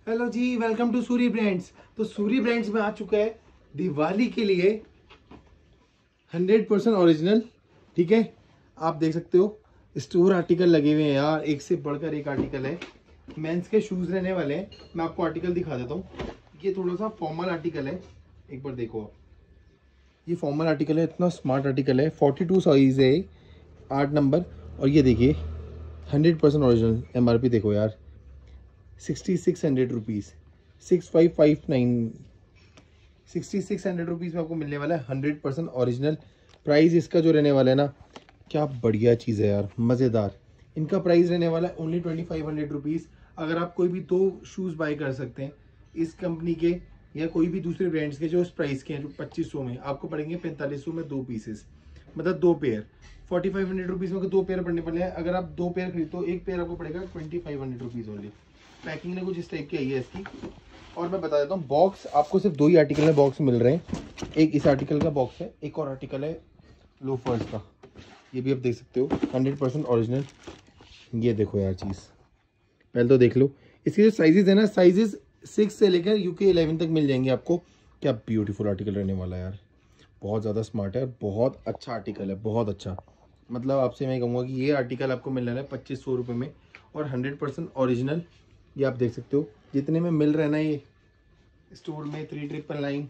Hello जी, welcome to Suri brands. तो Suri brands में आ चुका है दिवाली के लिए 100% ओरिजिनल। ठीक है, आप देख सकते हो स्टोर आर्टिकल लगे हुए हैं यार, एक से बढ़कर एक आर्टिकल है। मेंस के शूज रहने वाले हैं। मैं आपको आर्टिकल दिखा देता हूँ। ये थोड़ा सा फॉर्मल आर्टिकल है, एक बार देखो आप। ये फॉर्मल आर्टिकल है, इतना स्मार्ट आर्टिकल है। 42 साइज है, 8 नंबर। और ये देखिए 100% ओरिजिनल। MRP देखो यार, 6600 रुपीज़, 6559, 6600 रुपीज़ में आपको मिलने वाला है 100% ओरिजिनल। प्राइस इसका जो रहने वाला है ना, क्या बढ़िया चीज़ है यार, मज़ेदार। इनका प्राइस रहने वाला है ओनली 2500 रुपीज़। अगर आप कोई भी दो शूज़ बाय कर सकते हैं इस कंपनी के या कोई भी दूसरे ब्रांड्स के जो इस प्राइस के हैं, जो 2500 में आपको पड़ेंगे 4500 में 2 पीसेस, मतलब 2 पेयर। 4500 रुपीज़ में 2 पेयर पड़ने पड़े हैं। अगर आप 2 पेयर खरीदो, एक पेयर आपको पड़ेगा 2500 रुपीज़ ओनली। पैकिंग ने कुछ इस टाइप की आई है इसकी। और मैं बता देता हूँ, बॉक्स आपको सिर्फ 2 ही आर्टिकल में बॉक्स मिल रहे हैं। एक इस आर्टिकल का बॉक्स है, एक और आर्टिकल है लोफर्स का। ये भी आप देख सकते हो 100% ओरिजिनल। ये देखो यार चीज़, पहले तो देख लो। इसके जो साइजेस है ना, साइजेस 6 से लेकर UK 11 तक मिल जाएंगे आपको। क्या ब्यूटीफुल आर्टिकल रहने वाला है यार, बहुत ज़्यादा स्मार्ट है और बहुत अच्छा आर्टिकल है, बहुत अच्छा। मतलब आपसे मैं कहूँगा कि ये आर्टिकल आपको मिल रहा है 2500 रुपये में और 100% ओरिजिनल। ये आप देख सकते हो जितने में मिल रहा है ना ये स्टोर में। 3999,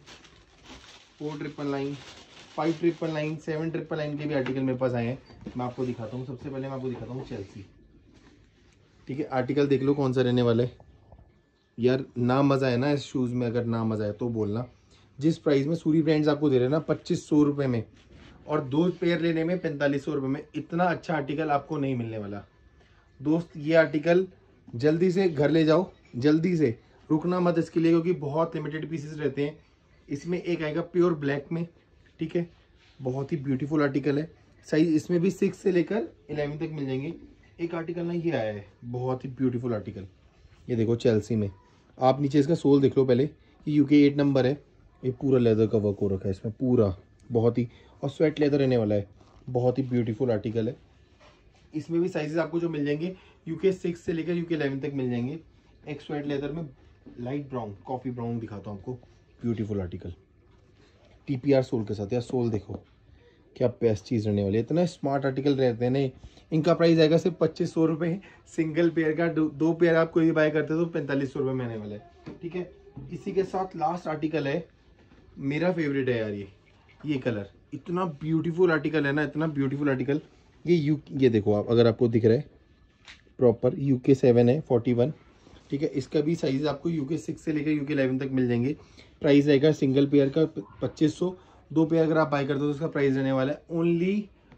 4999, 5999, 7999 के भी आर्टिकल मेरे पास आए हैं। मैं आपको दिखाता हूँ। सबसे पहले मैं आपको दिखाता हूँ चेल्सी। ठीक है, आर्टिकल देख लो कौन सा रहने वाला है यार। ना मज़ा है ना इस शूज़ में, अगर ना मज़ा है तो बोलना। जिस प्राइस में सूरी ब्रांड्स आपको दे रहे हैं ना 2500 रुपये में, और 2 पेयर लेने में 4500 रुपये में, इतना अच्छा आर्टिकल आपको नहीं मिलने वाला दोस्त। ये आर्टिकल जल्दी से घर ले जाओ, जल्दी से, रुकना मत इसके लिए, क्योंकि बहुत लिमिटेड पीसेस रहते हैं। इसमें एक आएगा प्योर ब्लैक में। ठीक है, बहुत ही ब्यूटीफुल आर्टिकल है। साइज इसमें भी 6 से लेकर 11 तक मिल जाएंगे। एक आर्टिकल ना ये आया है, बहुत ही ब्यूटीफुल आर्टिकल। ये देखो चेल्सी में। आप नीचे इसका सोल देख लो पहले, ये UK 8 नंबर है। ये पूरा लेदर का वर्क हो रखा है इसमें पूरा, बहुत ही, और स्वेट लेदर रहने वाला है। बहुत ही ब्यूटीफुल आर्टिकल है। इसमें भी साइजेस आपको जो मिल जाएंगे UK 6 से लेकर UK 11 तक मिल जाएंगे। एक स्वेट लेदर में लाइट ब्राउन, कॉफ़ी ब्राउन दिखाता हूँ आपको। ब्यूटीफुल आर्टिकल TPR सोल के साथ। यार सोल देखो, क्या बेस्ट चीज़ रहने वाली है। इतना स्मार्ट आर्टिकल रहते हैं ना। इनका प्राइस आएगा सिर्फ 2500 रुपये सिंगल पेयर का। 2 पेयर आप कोई भी बाय करते हो तो 4500 रुपये में आने वाला है। ठीक है, इसी के साथ लास्ट आर्टिकल है, मेरा फेवरेट है यार। ये कलर इतना ब्यूटीफुल आर्टिकल है ना, इतना ब्यूटीफुल आर्टिकल। ये देखो आप, अगर आपको दिख रहा है प्रॉपर, UK 7 है 41। ठीक है, इसका भी साइज आपको UK 6 से लेकर UK 11 तक मिल जाएंगे। प्राइस रहेगा सिंगल पेयर का 2500। 2 पेयर अगर आप बाय करते हो तो उसका प्राइस रहने वाला है ओनली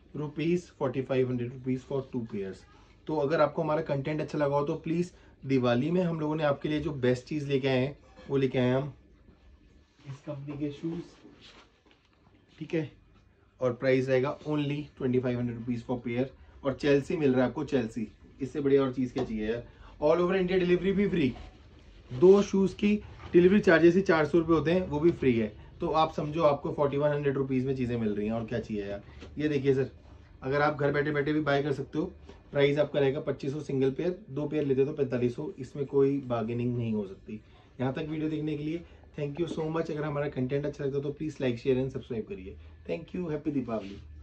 ₹4500 रुपीज़ फॉर 2 पेयर्स। तो अगर आपको हमारा कंटेंट अच्छा लगा हो तो प्लीज़, दिवाली में हम लोगों ने आपके लिए जो बेस्ट चीज़ लेके आए हैं वो लेके आए हैं हम इस कंपनी के शूज़। ठीक है, और प्राइस रहेगा ओनली 2500 रुपीज़ फॉर पेयर। और चेल्सी मिल रहा है आपको, चेल्सी। इससे बढ़िया और चीज़ क्या चाहिए यार। ऑल ओवर इंडिया डिलीवरी भी फ्री। 2 शूज़ की डिलीवरी चार्जेस ही 400 रुपये होते हैं, वो भी फ्री है। तो आप समझो आपको 4100 रुपीज़ में चीज़ें मिल रही हैं, और क्या चाहिए यार। ये देखिए सर, अगर आप घर बैठे बैठे भी बाय कर सकते हो, प्राइस आपका रहेगा 2500 सिंगल पेयर। 2 पेयर लेते हो तो 4500। इसमें कोई बार्गेनिंग नहीं हो सकती। यहाँ तक वीडियो देखने के लिए थैंक यू सो मच। अगर हमारा कंटेंट अच्छा लगता है तो please like, share and subscribe करिए। Thank you, happy Deepawali.